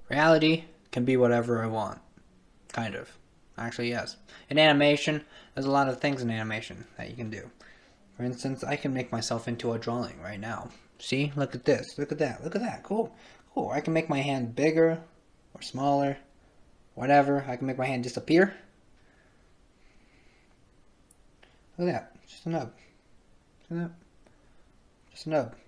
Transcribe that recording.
Reality can be whatever I want. Kind of. Actually, yes. In animation, there's a lot of things in animation that you can do. For instance, I can make myself into a drawing right now. See? Look at this. Look at that. Look at that. Cool. Cool. I can make my hand bigger or smaller. Whatever. I can make my hand disappear. Look at that. Just a nub. Just a nub. Just a nub.